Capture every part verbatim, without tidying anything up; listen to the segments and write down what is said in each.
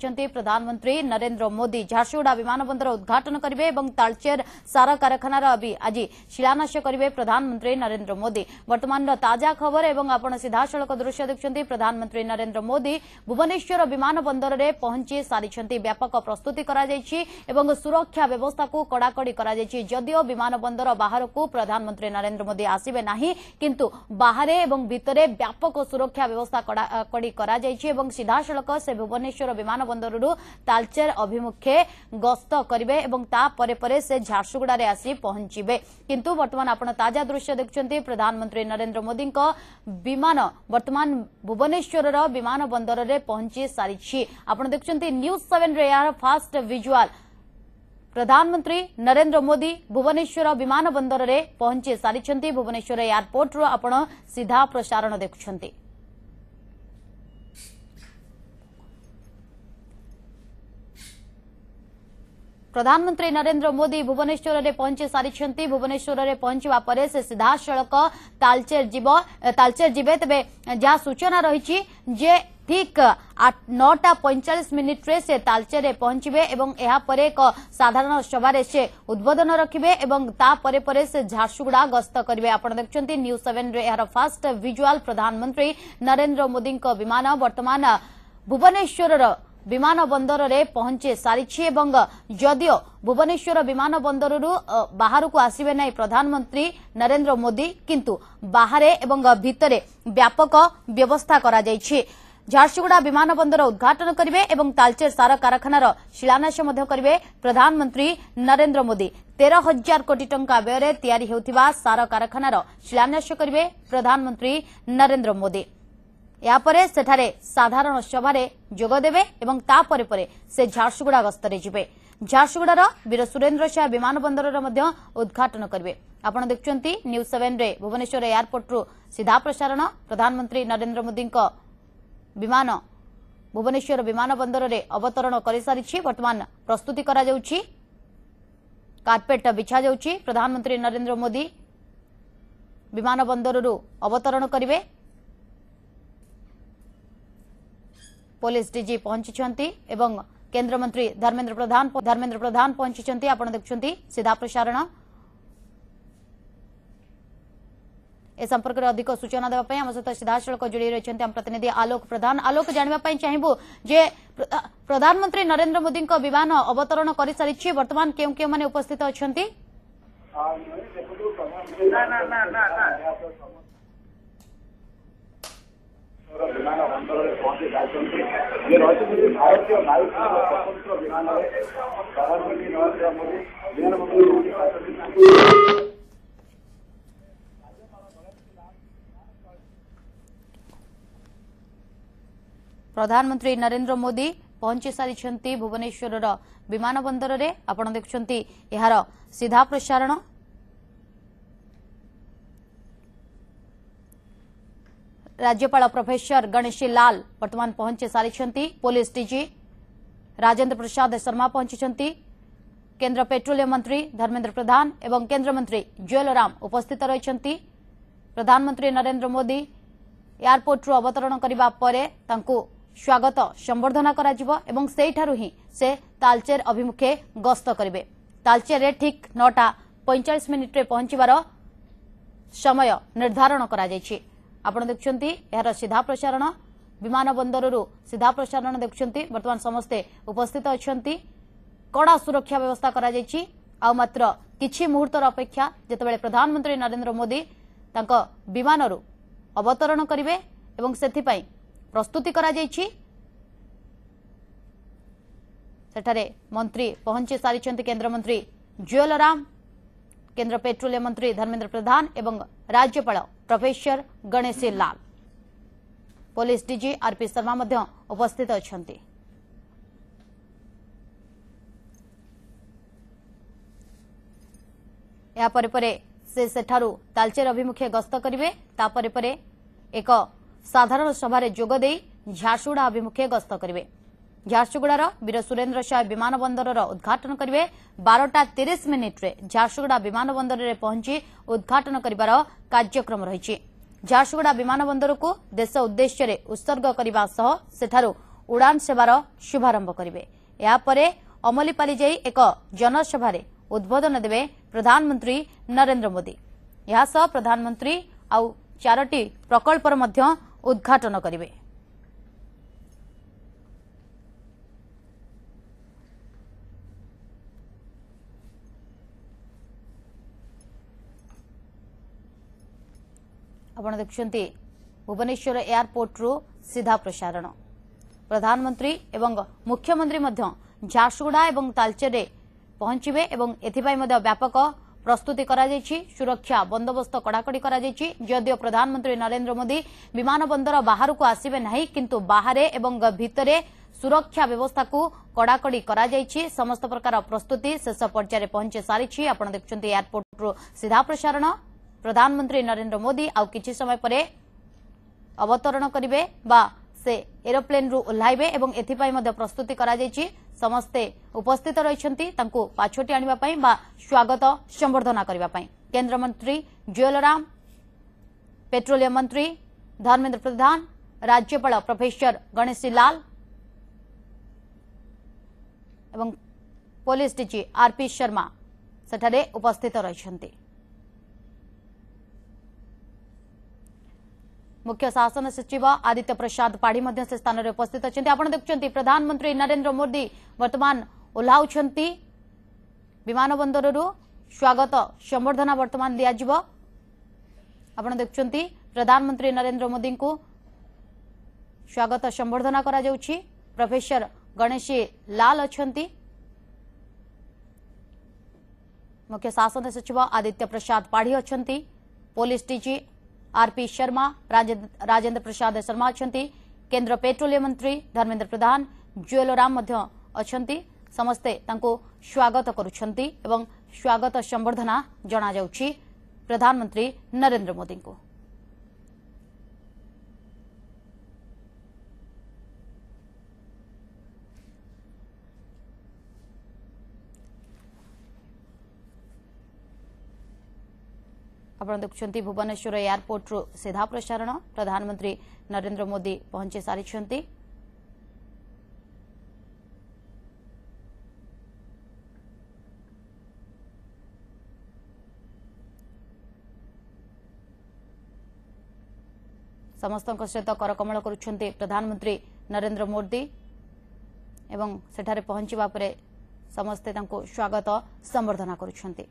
देखुंती प्रधानमंत्री नरेंद्र मोदी झारसुगुड़ा विमानबंदर उद्घाटन करेंगे और तालचेर सार कारखानार भी आज शिलान्यास करेंगे प्रधानमंत्री नरेंद्र मोदी। वर्तमान ताजा खबर एवं आपण सीधा सड़क दृश्य देखुंती प्रधानमंत्री नरेंद्र मोदी भुवनेश्वर विमानबंदर में पहुंची सारी व्यापक प्रस्तुति करा जायछि एवं सुरक्षा व्यवस्था को कड़ाकड़ी करा जायछि। जदियो विमानबंदर बाहर को प्रधानमंत्री नरेंद्र मोदी आसिबे नाही किंतु बाहरे एवं भितरे व्यापक सुरक्षा व्यवस्था कड़ाकड़ी करा जायछि एवं सीधा सड़क से भुवनेश्वर विमानबंदर तालचेर अभिमुखे गस्त करेंगे एवं ता परे परे से झारसुगुड़ा रे आसी पहुंचीबे। किंतु वर्तमान आपण ताजा दृश्य देखुंती प्रधानमंत्री नरेंद्र मोदी विमान वर्तमान भुवनेश्वर विमानबंदर रे पहुंची सारी। आपण देखुंती न्यूज सेवन रे यार फास्ट विजुअल प्रधानमंत्री नरेंद्र मोदी भुवनेश्वर विमानबंदर रे पहुंची सारी। भुवनेश्वर एयरपोर्ट रो आपण सीधा प्रसारण देखुंती। प्रधानमंत्री नरेंद्र मोदी भुवनेश्वर में पहुंची सारी। भुवनेश्वर में पहुंचवा परे से सीधा सड़क तालचेर जीव तालचेर जीवे तेबे जहाँ सूचना रही जे ठीक नौटा पैंचाश मिनिट रे से तालचेर पहुंचे एवं यहाँ एक साधारण सभा से उद्बोधन रखिबे एवं ता परे परे से झारसुगुड़ा गस्त करेंगे। आपण देखुंती न्यूज सेवन रे यार फास्ट विजुअल प्रधानमंत्री नरेंद्र मोदी विमान वर्तमान भुवनेश्वर विमानबंदर रे पहुंचे सारी। जदियो भुवनेश्वर विमानबंदर बाहर को आसिबे नहीं प्रधानमंत्री नरेंद्र मोदी किंतु बाहरे एवं भितरे व्यापक व्यवस्था करा जायछि। झारसुगुड़ा विमानबंदर उद्घाटन करेंगे एवं तालचेर सार कारखानार शिलान्यास करेंगे प्रधानमंत्री नरेंद्र मोदी। तेरह हजार कोटी टंका व्यय तैयारी हेउथिबा सार कारखानार शिलान्यास करेंगे प्रधानमंत्री नरेंद्र मोदी। यापरे सेठारे साधारण सभारे जोगदेवे एवं ता परे परे से झारसुगुड़ा गस्तरे जिबे। झारसुगुड़ार वीर सुरेंद्र शाह विमानबंदर मध्य उद्घाटन करेंगे। आपण देखुंती न्यूज सेवन रे भुवनेश्वर एयरपोर्ट रु सीधा प्रसारण प्रधानमंत्री नरेंद्र मोदी विमान भुवनेश्वर विमानबंदर रे अवतरण कर सारी। वर्तमान प्रस्तुति करा जाउछि, कार्पेट बिछा जाउछि। प्रधानमंत्री नरेंद्र मोदी विमानबंदर रु अवतरण करेंगे। पुलिस डीजी पहुंची एवं केंद्र मंत्री धर्मेंद्र प्रधान धर्मेंद्र प्रधान पहुंची। आपण देखुंती सीधा प्रसारण। ए संपर्क में अधिक सूचना देवाई आम सहित सीधा सड़क जोड़ी रही आम प्रतिनिधि आलोक प्रधान। आलोक जानवाई चाहबू जे प्रधानमंत्री नरेंद्र मोदी विमान अवतरण कर सारी वर्तमान केउ केउ माने उपस्थित अच्छा विमानबंदर पहुंचे भारतीय वायुसेना स्वतंत्र विमान प्रधानमंत्री नरेंद्र मोदी विमानबंदर प्रधानमंत्री नरेंद्र मोदी पहुंची सारी भुवनेश्वर विमानबंदर रे। आपण देखुंती यार सीधा प्रसारण। राज्यपाल प्रोफेसर गणेशी लाल वर्तमान पहुंची सारी। पुलिस डीजी राजेंद्र प्रसाद शर्मा पहुंची। केंद्र पेट्रोलियम मंत्री धर्मेंद्र प्रधान एवं केंद्र मंत्री जुएल राम उपस्थित रही। प्रधानमंत्री नरेंद्र मोदी एयरपोर्ट रु अवतरण करबा परे तांकु स्वागत संबर्धना कराजिबो एवं सेठारु ही से तालचेर अभिमुखे गस्त करेंगे। तालचेर रे ठीक नौटा पैंचाश मिनिट रे पहुंचबार समय निर्धारण करा जायछि। आपण देखुंती यार सीधा प्रसारण विमानबंदर रु सीधा प्रसारण देखुंती। वर्तमान समस्ते उपस्थित अछंती। कड़ा सुरक्षा व्यवस्था करा जायछि। आ मात्र किछि मुहूर्तर अपेक्षा जेतेबेले प्रधानमंत्री नरेंद्र मोदी तांको विमान रु अवतरण करेंगे एवं सेथिपाई प्रस्तुति करा जायछि। सेठारे मंत्री पहुंची सारी। केंद्र मंत्री जुएल राम, केंद्र पेट्रोलियम मंत्री धर्मेंद्र प्रधान एवं राज्यपाल professor Ganeshi Lal, police DG RP Sharma मध्य उपस्थित अछंती। या परे परे से सेठारु तालचेर अभिमुखे गस्त करेंगे। ता परे परे एक साधारण सभा जोग दे झारसुगुड़ा अभिमुखे गस्त करेंगे। झारसुगुड़ार वीर सुरेंद्र शाह विमानबंदर उद्घाटन करेंगे। बारटा तीस मिनिट रे झारसुगुड़ा विमानबंदर रे पहुंची उद्घाटन करिबार कार्यक्रम रही। झारसुगुड़ा विमानबंदर को देश उद्देश्य रे उत्सर्ग करने सह सेठारु उड़ान सेवार शुभारंभ करेंगे। यापर अमलीपाली जाई एक जनसभा उद्बोधन देवे प्रधानमंत्री नरेंद्र मोदी। यह सह प्रधानमंत्री आउ चारोटी प्रकल्पर मध्य उद्घाटन करेंगे। आपण देखुंती भुवनेश्वर एयरपोर्ट रु सीधा प्रसारण। प्रधानमंत्री एवं मुख्यमंत्री मध्य झारसुगुड़ा एवं तालचेर पहुंचे एवं एथिपाई मध्य व्यापक प्रस्तुति करा जायछि। सुरक्षा बंदोबस्त कड़ाकड़ी करा जायछि। जदियो प्रधानमंत्री नरेंद्र मोदी विमान बंदर बाहर को आसिबे नहीं, किंतु बाहरे एवं भितरे सुरक्षा व्यवस्था को कड़ाकड़ी करा जायछि। समस्त प्रकार प्रस्तुति शेष पर्यायर पहुंचे सारिछि। आपण देखुंती एयरपोर्ट रु सीधा प्रसारण। प्रधानमंत्री नरेंद्र मोदी आउ किछि समय परे अवतरण करिवे बा से एरोप्लेन रु ओह्लाइबे एवं एथिपाई मध्य प्रस्तुति करा जायछि। समस्ते उपस्थित रहिछन्ति तांको पाछोटी आनिबा पई बा स्वागत संबर्धना करिबा पई। केंद्र मंत्री जुएल राम, पेट्रोलियम मंत्री धर्मेंद्र प्रधान, राज्यपाल प्रोफेसर गणेशी लाल एवं पुलिस डीजी आरपी शर्मा सेठारे उपस्थित रहिछन्ति। मुख्य शासन सचिव आदित्य प्रसाद पाढ़ी मध्य से स्थान उपस्थित अच्छा। आप देखुं प्रधानमंत्री नरेंद्र मोदी वर्तमान ओह्लाउछन्ति विमान बंदर रु स्वागत संबर्धना वर्तमान दियाजिब। आप देखुं प्रधानमंत्री नरेंद्र मोदी को स्वागत संबर्धना करा जाउछि। प्रोफेसर गणेशी लाल अच्छन्ति। मुख्य शासन सचिव आदित्य प्रसाद पाढ़ी अच्छन्ति। Police DG RP Sharma, Rajendra Prasad Sharma अच्छन्ति। केंद्र पेट्रोलियम मंत्री धर्मेंद्र प्रधान, जुएल राम मध्य अच्छन्ति। समस्ते तांको स्वागत करुछन्ति एवं स्वागत संबर्धना जणा जाउछि प्रधानमंत्री नरेंद्र मोदी को। आपण देखुंती भुवनेश्वर एयरपोर्ट रु सीधा प्रसारण। प्रधानमंत्री नरेंद्र मोदी पहुंची सारिछन्ति। समस्तक सहित करकमल करुछन्ति प्रधानमंत्री नरेंद्र मोदी एवं सेठारे पहुंचीबा परे समस्ते तांको स्वागत संबर्धना करुछन्ति।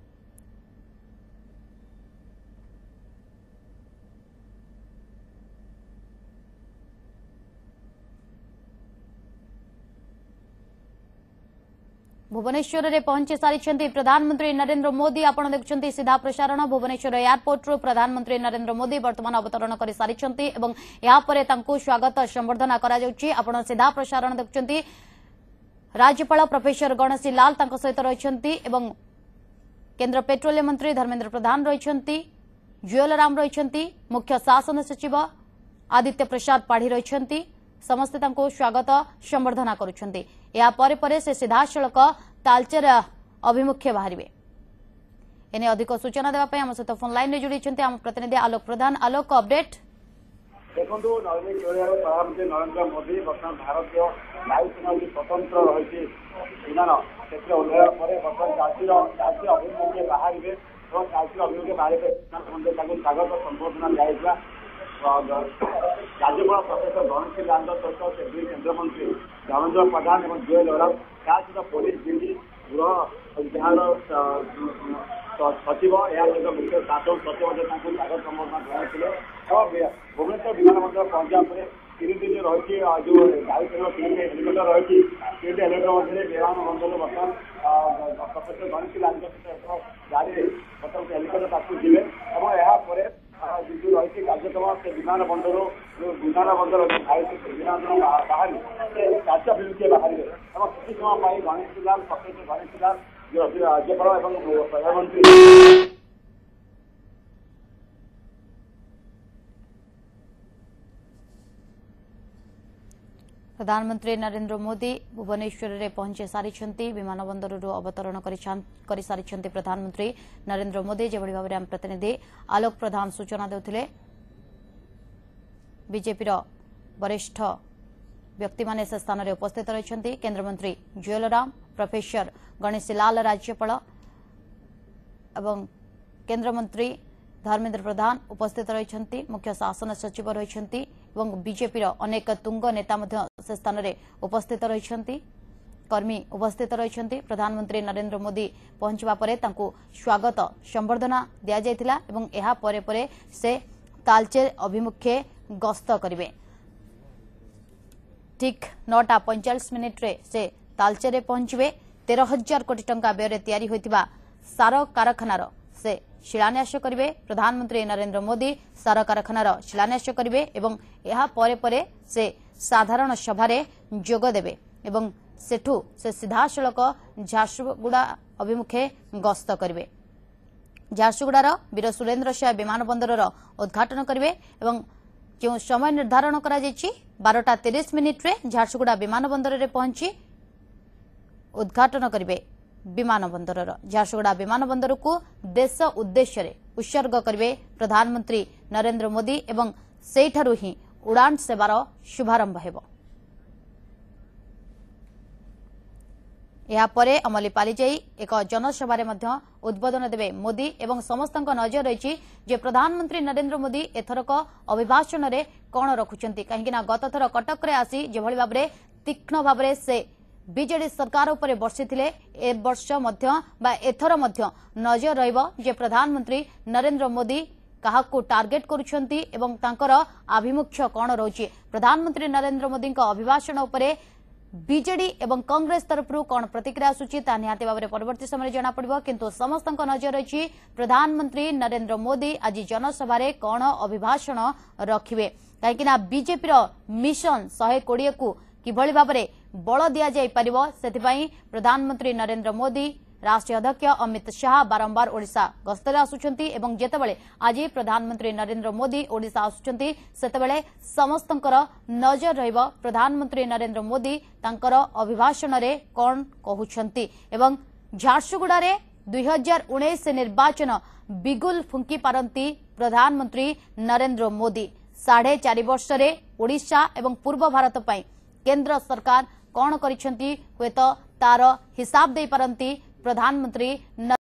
भुवनेश्वर रे पहुंची सारी प्रधानमंत्री नरेंद्र मोदी। आपण देखुंती सीधा प्रसारण। भुवनेश्वर एयरपोर्ट रु प्रधानमंत्री नरेंद्र मोदी वर्तमान अवतरण कर सारी एवं या परे तांको स्वागत संबर्धना करा जाउछि। आपण सीधा प्रसारण देखुंती। राज्यपाल प्रोफेसर गणेशी लाल तांको सहित रहिछन्ति एवं केंद्र पेट्रोलियम मंत्री धर्मेंद्र प्रधान रहिछन्ति। जुएल राम रहिछन्ति। मुख्य शासन सचिव आदित्य प्रसाद पाढ़ी रहिछन्ति। समस्ते तांको स्वागत संबर्धना करुछन्ति। या परे परे से सीधासलख तालचेर अभिमुखे बाहरिबे। एने अधिक सूचना देवा पई हम सहित फोन लाइन रे जोड़ी छन्ति हम प्रतिनिधि आलोक प्रधान। आलोक अपडेट देखंतु नवीन चौड़ियार प्रधानमंत्री नरेंद्र मोदी वर्तमान भारतीय वायुसेना जो स्वतंत्र रही विमान क्षेत्र उल्लेख पर वर्तमान जातिर जातीय अभिमुखे बाहरिबे और जातीय अभिमुखे बाहरिबे स्वागत संबर्धना दिया। राज्यपाल प्रोफेसर गणेशी लाल सहित केंद्रीय केंद्र मंत्री धर्मेंद्र प्रधान और जुएल राम त्या सहित पुलिस डीजी गृह विभाग सचिव या सहित मुख्य शासन सचिव स्वागत संबर्धना जनाइले। और भुवनेश्वर विमान बंदर पहुंचा पर तीन दिन रही जो वायुसेना तीन हेलिकप्टर रही तीन हेलिकप्टर मध्य विमान बंदर बर्तमान प्रोफेसर गणेशी लाल सहित गाड़ी बर्तमान हेलिकप्टर पास ଯିବେ ଏବଂ ଏହାପରେ जो रही कार्यक्रम से विमान बंदर जो विमान बंदर विमान बाहर राज्य अभिमुखे बाहर किसी समय गणेशी लाल प्रोफेसर गणेशी लाल जो राज्यपाल और प्रधानमंत्री प्रधानमंत्री नरेंद्र मोदी भुवनेश्वर रे पहुंचे सारी विमान बंदर अवतरण कर सारी प्रधानमंत्री नरेंद्र मोदी जो भाव में प्रतिनिधि आलोक प्रधान सूचना देउथिले। बीजेपी वरिष्ठ व्यक्ति माने से स्थान में उपस्थित रही केन्द्रमंत्री जुएल राम, प्रोफेसर गणेशी लाल राज्यपाल एवं केन्द्रमंत्री धर्मेन्द्र प्रधान उपस्थित रही मुख्य शासन सचिव रही बीजेपी अनेक तुंग नेता से स्थान में उपस्थित रही कर्मी उपस्थित रही प्रधानमंत्री नरेंद्र मोदी पहुंचवा परे तांकु स्वागत संबर्धना दिया जायतिला एवं एहा परे परे से तालचेर अभिमुखे गस्त करिवे। ठीक नौटा पैंचाश मिनिट रे से तालचेर पहुंचवे। तेरह हजार कोटी टंका व्यय तैयारी होइतिबा सार कारखानार से शिलान्यास करिवे। प्रधानमंत्री नरेंद्र मोदी सार कारखानार शिलान्यास करिवे एवं एहा परे परे से साधारण सभारे जोग देबे एवं सेठू से सीधासलख झारसुगुड़ा अभिमुखे गस्त करिवे। झारसुगुड़ार वीर सुरेन्द्र साय विमान बंदरर उद्घाटन करिवे एवं जो समय निर्धारण करा जायछि बारटा तीस मिनिट रे झारसुगुड़ा विमान बंदर रे पहुंची उद्घाटन करिवे। विमान बंदरर झारसुगुड़ा विमान बंदर को देश उद्देश्य रे उत्सर्ग करिवे प्रधानमंत्री नरेंद्र मोदी एवं सेठारु ही उड़ान सेवार शुभारंभ हेबो। यापरे अमलीपाली जाई एक जनसभा उद्बोधन देवे मोदी एवं समस्त नजर रही जे प्रधानमंत्री नरेंद्र मोदी एथरक अभिभाषण रे कौन रखुचंती कहीं गत थर कटक रे आसी जेभली भाव में तीक्ष्ण भाव से बीजेडी सरकार उपरे बर्षिथिले ए वर्ष मध्य बा एथर मध्य नजर रहिबो जे प्रधानमंत्री नरेंद्र मोदी काहाकू टार्गेट करुछंती एवं तांकर आभिमुख्य कौन रही प्रधानमंत्री नरेंद्र मोदी अभिभाषण उपरे बीजेडी एवं कांग्रेस तरफ कौन प्रतिक्रिया आसूची निहाती भाव में परवर्ती समय जना पड़िबो किंतु समस्त नजर रही प्रधानमंत्री नरेंद्र मोदी आज जनसभा कौन अभिभाषण रखिबे कहीं बीजेपी मिशन शहे कोड़े को किभली भाव में बल दि जाई परिबो सेथिपाई प्रधानमंत्री नरेंद्र मोदी राष्ट्रीय अध्यक्ष अमित शाह बारंबार ओडिशा गस्तरे आसुचंती एवं जेतेबेले आज प्रधानमंत्री नरेंद्र मोदी ओडिशा आसुचंती सेतेबेले समस्तंकर नजर रहिबो प्रधानमंत्री नरेंद्र मोदी तांकर अभिभाषण रे कोन कहउछंती एवं झारसुगुड़ा रे दुई हजार उन्नीस निर्वाचन बिगुल फुंकी पारंती प्रधानमंत्री नरेंद्र मोदी साढ़े चार वर्ष रे ओडिशा एवं पूर्व भारत पई केंद्र सरकार कौन करिसेंती हुए तो तार हिसाब दे पारंती प्रधानमंत्री